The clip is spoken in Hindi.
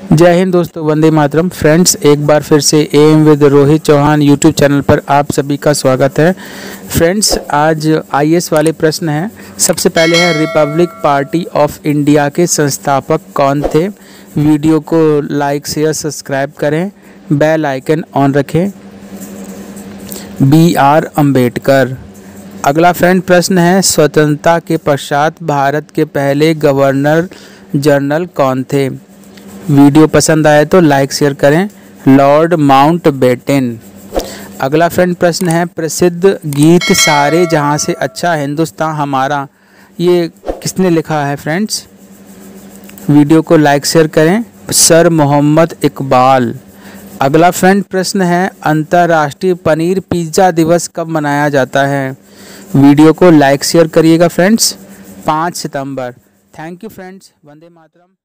जय हिंद दोस्तों, वंदे मातरम। फ्रेंड्स, एक बार फिर से am with Rohit Chauhan YouTube channel पर आप सभी का स्वागत है। फ्रेंड्स, आज आईएएस वाले प्रश्न हैं। सबसे पहले है, रिपब्लिक पार्टी ऑफ इंडिया के संस्थापक कौन थे? वीडियो को लाइक शेयर सब्सक्राइब करें, बेल आइकन ऑन रखें। BR अम्बेडकर। अगला फ्रेंड प्रश्न है, स्वतंत्रता के पश्चात भारत के पहले गवर्नर जनरल कौन थे? वीडियो पसंद आए तो लाइक शेयर करें। Lord Mountbatten. अगला फ्रेंड प्रश्न है, प्रसिद्ध गीत सारे जहां से अच्छा हिंदुस्तान हमारा, ये किसने लिखा है फ्रेंड्स? वीडियो को लाइक शेयर करें। सर मोहम्मद इकबाल। अगला फ्रेंड प्रश्न है, अंतर्राष्ट्रीय पनीर पिज्ज़ा दिवस कब मनाया जाता है? वीडियो को लाइक शेयर करिएगा फ्रेंड्स। 5 सितंबर। Thank you friends. Vande Mataram.